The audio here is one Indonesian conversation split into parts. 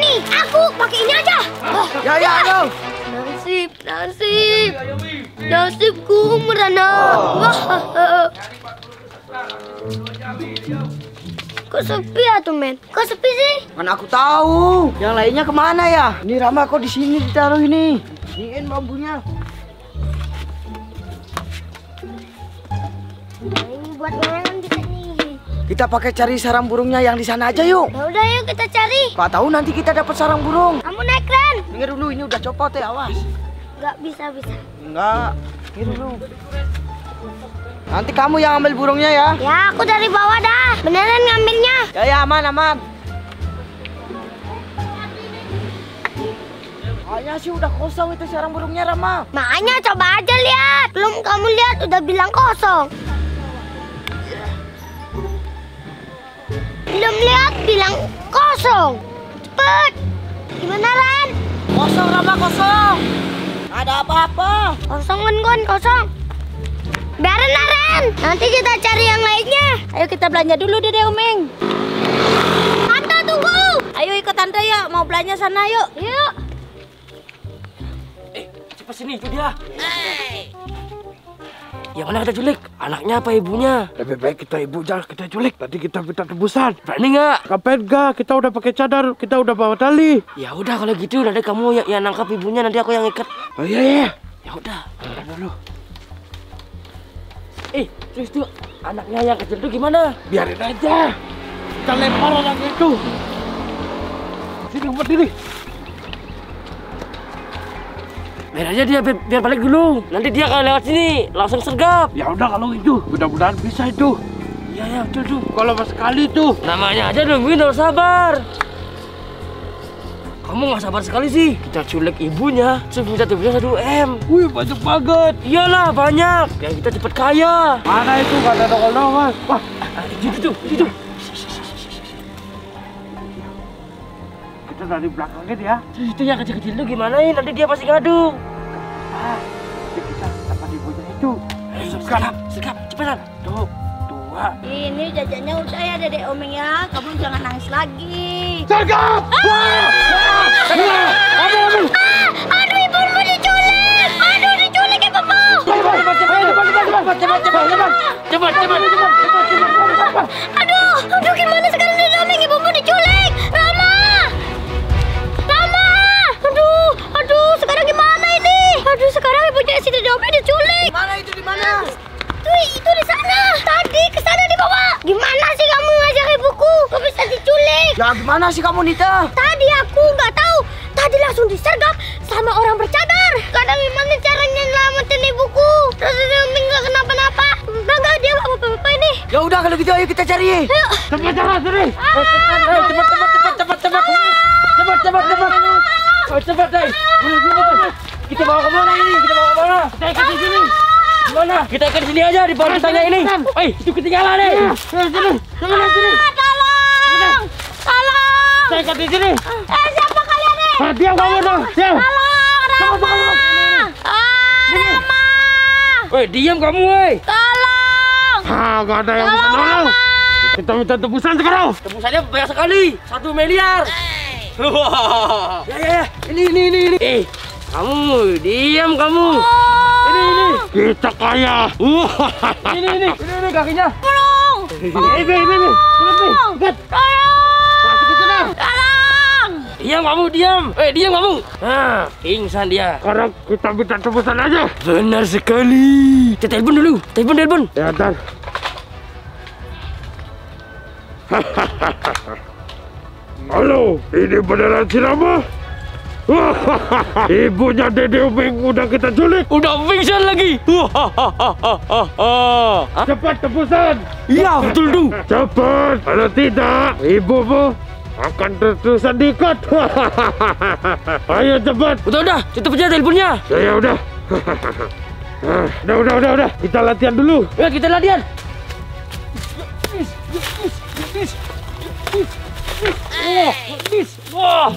nih. Aku pakai ini aja. Ya, ayo. Nasibku merana. Kok sepi ya tuh, men? Kok sepi sih? Mana aku tahu. Yang lainnya kemana ya? Ini Rama kok di sini ditaruh ini. Siniin bambunya. Nah, ini buat mainan kita nih. Kita pakai cari sarang burungnya yang di sana aja yuk. Ya udah, yuk kita cari. Pak tahu nanti kita dapat sarang burung. Kamu naik, Ren. Dengar dulu, ini udah copot ya, awas. Nggak bisa. Enggak. Ini dulu. Nanti kamu yang ambil burungnya ya. Ya, aku dari bawah dah. Beneran ngambilnya. Ya, aman. Kayaknya sih udah kosong itu sarang burungnya, Rama. Makanya coba aja lihat. Belum kamu lihat udah bilang kosong. Belum lihat bilang kosong. Cepet. Gimana, Ren? Kosong, Rama, kosong. Ada apa-apa. Kosong, Gon, kosong. Biarin lah, Ren. Nanti kita cari yang lainnya. Ayo kita belanja dulu deh, Umeng. Tante, tunggu. Ayo ikut Tante yuk, mau belanja sana yuk. Yuk. Cepat sini, itu dia. Yang mana kita culik? Anaknya apa ibunya? Lebih baik kita ibu jangan kita culik. Tadi kita minta tebusan. Berani nggak? Ngapain gak? Kita udah pakai cadar, kita udah bawa tali. Ya udah kalau gitu, nanti kamu yang nangkap ibunya, nanti aku yang ikat. Oh iya. Ya udah. Dulu. Terus tuh anaknya yang kecil tuh gimana? Biarin aja. Kita lempar anaknya itu. Sini umpet diri. Biar aja dia biar balik dulu. Nanti dia kalau lewat sini langsung sergap. Ya udah kalau itu, mudah-mudahan bisa itu. Iya betul tuh. Kalau pas sekali tuh. Namanya aja nungguin harus sabar. Kamu nggak sabar sekali sih. Kita culik ibunya, terus minta tebusan 1 M. Wih banyak banget. Iyalah banyak. Biar kita cepet kaya. Mana itu gak ada nongol-nongol. Wah, itu. kita dari belakangnya ya. Terus itu yang kecil-kecil tuh gimanain? Nanti dia pasti ngadu. Nanti kita dapat ibunya itu. Sergap, cepetan. Tuh, 2. Ini jajannya udah ya, Dedek Omeng ya. Kamu jangan nangis lagi. Sergap! Aduh, ibumu diculik. Aduh, diculik ibumu. Cepat. Aduh, gimana sekarang nih, Omeng? Ibumu diculik. Rama. Aduh, sekarang gimana ini? Aduh, sekarang ibunya si Dede Omeng diculik. Mana itu di mana? Itu di sana. Tadi ke sana dibawa. Gimana sih kamu ngajak ibuku? Kok bisa diculik? Ya gimana sih kamu, Nita? Tadi aku nggak tahu. Tadi langsung disergap sama orang bercadar. Kadang gimana caranya nyelamatin ibuku? Terus dia nggak kenapa-napa. Enggak, dia nggak apa-apa ini. Ya udah kalau gitu ayo kita cari. Cepat jangan sini. Cepat, deh. Kita bawa kemana ini? Kita ikat di sini. Gimana? Kita ikat di sini aja di bawah tangga ini. Itu ketinggalan nih. Sini. Tolong! Kita ikat di sini. Siapa kalian nih? Diam kamu dong. Diam. Rama! Woi, diam kamu, woi. Tolong! Gak ada yang bisa nolong. Kita minta tebusan sekarang. Tebusannya banyak sekali. 1 miliar. Wah. Ya. Ini. Kamu, diam kamu. Ini. Kita kaya. Ini kakinya. Tolong! Ini. Lihat. Masuk ke sana. Tolong! Diam kamu, diam. Diam kamu. Nah, pingsan dia. Sekarang kita minta tebusan aja. Benar sekali. Kita telepon dulu. Telepon. Ya, ntar. Halo, ini beneran si Rama? Ibunya Dede Omeng udah kita culik. Udah pingsan lagi. Cepat tebusan. Iya, betul tuh. Cepat. Kalau tidak, ibumu akan tertusan diikat. Ayo cepat. Udah, tutup aja teleponnya. Ya udah. Udah. Kita latihan dulu. Ya, kita latihan. Wah.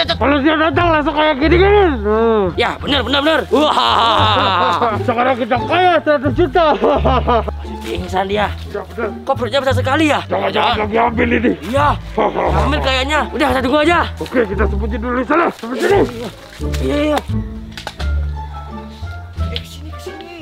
Kalau dia datang langsung kayak gini-gini. Ya, benar. Wah. Sekarang kita kaya 100 juta. Pingsan dia. Ya benar. Kok perutnya besar sekali ya? Jangan lagi ambil ini. Iya. Ambil kayaknya. Udah, kita tunggu aja. Oke, kita sembunyi dulu di sana. Sampai sini. Iya. Kesini.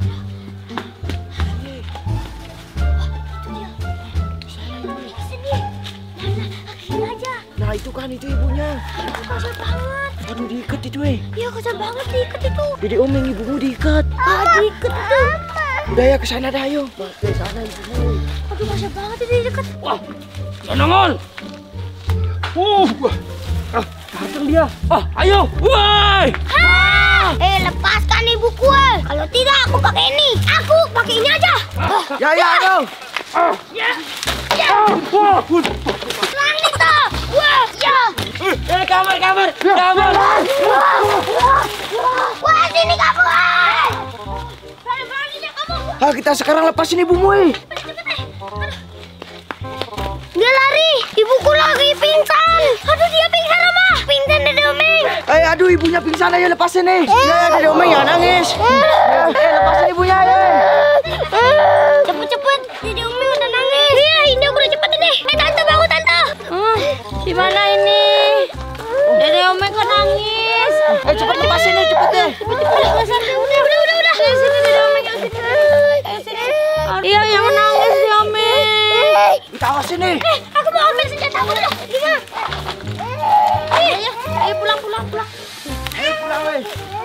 Sini aja. Nah itu kan itu ibunya. Kasar banget. Aduh diikat itu Iya kasar banget diikat itu. Dede Omeng ibumu diikat. Diikat itu. Udah ya kesana dah ayo. Ke sana ibumu. Aduh kasar banget itu diikat. Wah. Nongol. Datang dia. Ayo. Woi. Lepaskan ibuku. Kalau tidak aku pakai ini. Aku pakai ini aja. Ya ayo. Ya. Selang itu. Wah, ya. Kamar. Wah, sini kamu. Berani-beraninya kamu. Kita sekarang lepasin ibumu. Dia lari. Ibuku lagi pingsan. Aduh, dia pingsan, Mama. Pingsan Dede Omeng. Aduh ibunya pingsan ayo lepasin nih. Ya Dede Omeng jangan nangis. Lepasin ibunya ya. Cepet-cepet. Dede Omeng udah nangis. Iya, ini aku udah cepet ini. Tante bangun, Tante. Di mana ini? Dede Omeng kok nangis? Cepet lepasin nih cepet deh. Udah. Sini Dede Omeng, sini. Iya, yang nangis Dede Omeng. Kita awasin nih. Aku mau ambil senjata aku dulu. Gimana? Ayo pulang. Ayo pulang weh.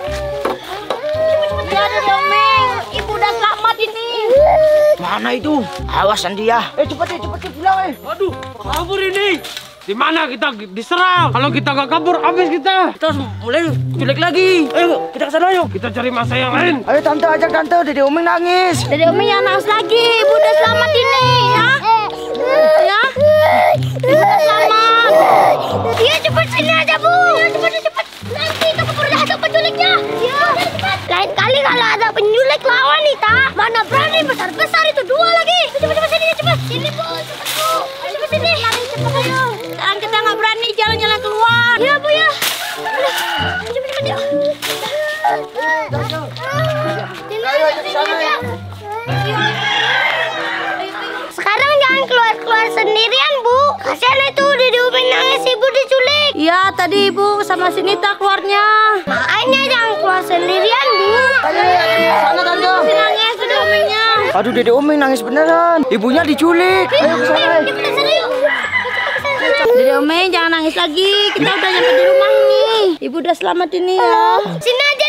Ya Dede Omeng, ibu udah selamat ini. Mana itu? Awasan dia. Cepet pulang Aduh, kabur ini. Di mana kita diserang? Kalau kita gak kabur, habis kita. Kita harus mulai culik lagi. Ayo, kita ke sana yuk. Kita cari masa yang lain. Ayo tante ajak tante. Dede Omeng nangis. Dede Omeng yang nangis lagi, ibu udah selamat ini ya. Ya, ibu udah selamat. Iya, cepet sini aja, Bu. Cepet. Nanti itu keburu ada penculiknya. Iya, cepat. Lain kali kalau ada penculik lawan nih, Ta. Mana berani besar-besar itu dua lagi. Cepet sini, cepet. Sini, Bu. Cepet, Bu. Cepet sini. Lari cepet ayo. Sekarang kita nggak berani jalan-jalan keluar. Iya, Bu ya. Cepet yuk. Ayo ke sana ya. Sekarang jangan keluar sendirian, Bu. Kasihan itu Dede Omeng nangis, ibu diculik. Iya, tadi ibu sama si Nita keluarnya. Makanya jangan keluar sendirian, Bu. Sana tante. Si nangis Dede Omengnya. Aduh Dede Omeng nangis beneran. Ibunya diculik. Ayo ke sana. Kita sana yuk. Dede Omeng jangan nangis lagi. Kita udah nyampe di rumah nih. Ibu udah selamat ini ya. Sini aja